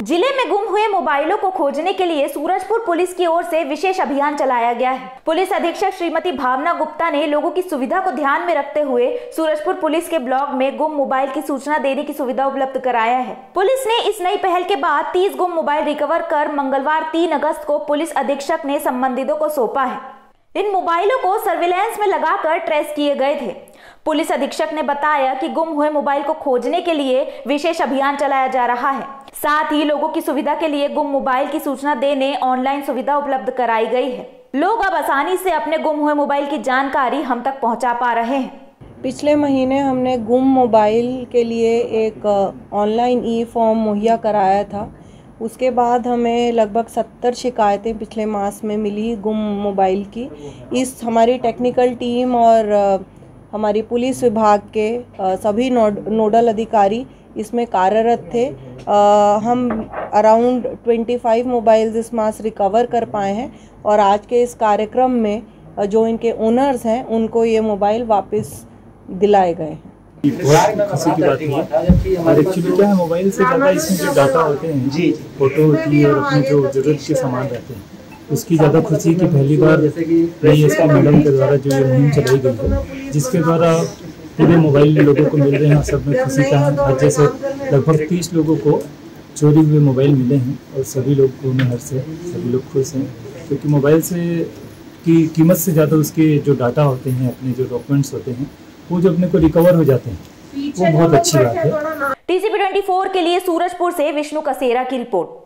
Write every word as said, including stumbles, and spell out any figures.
जिले में गुम हुए मोबाइलों को खोजने के लिए सूरजपुर पुलिस की ओर से विशेष अभियान चलाया गया है। पुलिस अधीक्षक श्रीमती भावना गुप्ता ने लोगों की सुविधा को ध्यान में रखते हुए सूरजपुर पुलिस के ब्लॉक में गुम मोबाइल की सूचना देने की सुविधा उपलब्ध कराया है। पुलिस ने इस नई पहल के बाद तीस गुम मोबाइल रिकवर कर मंगलवार तीन अगस्त को पुलिस अधीक्षक ने संबंधितों को सौंपा है। इन मोबाइलों को सर्विलांस में लगाकर ट्रेस किए गए थे। पुलिस अधीक्षक ने बताया कि गुम हुए मोबाइल को खोजने के लिए विशेष अभियान चलाया जा रहा है। साथ ही लोगों की सुविधा के लिए गुम मोबाइल की सूचना देने ऑनलाइन सुविधा उपलब्ध कराई गई है। लोग अब आसानी से अपने गुम हुए मोबाइल की जानकारी हम तक पहुंचा पा रहे हैं। पिछले महीने हमने गुम मोबाइल के लिए एक ऑनलाइन ई फॉर्म मुहैया कराया था। उसके बाद हमें लगभग सत्तर शिकायतें पिछले मास में मिली गुम मोबाइल की। इस हमारी टेक्निकल टीम और हमारी पुलिस विभाग के सभी नोड, नोडल अधिकारी इसमें कार्यरत थे। आ, हम अराउंड पच्चीस मोबाइल्स इस मास रिकवर कर पाए हैं और आज के इस कार्यक्रम में जो इनके ओनर्स हैं उनको ये मोबाइल वापस दिलाए गए हैं। बहुत खुशी की बात है और एक्चुअली क्या है, मोबाइल से ज़्यादा इसमें जो डाटा होते हैं जी फोटो होती है और अपनी जो ज़रूरत के सामान रहते हैं उसकी ज़्यादा खुशी की पहली बार नई एस पी मैडम के द्वारा जो ये मुहिम चलाई गई है, जिसके द्वारा पूरे मोबाइल लोगों को मिल रहे हैं। सब में खुशी का है। आज जैसे लगभग तीस लोगों को चोरी हुए मोबाइल मिले हैं और सभी लोग को हर से सभी लोग खुश हैं, क्योंकि मोबाइल से की कीमत से ज़्यादा उसके जो डाटा होते हैं, अपने जो डॉक्यूमेंट्स होते हैं, वो जो अपने को रिकवर हो जाते हैं, वो बहुत अच्छी बात है। टी सी पी चौबीस के लिए सूरजपुर से विष्णु कसेरा की रिपोर्ट।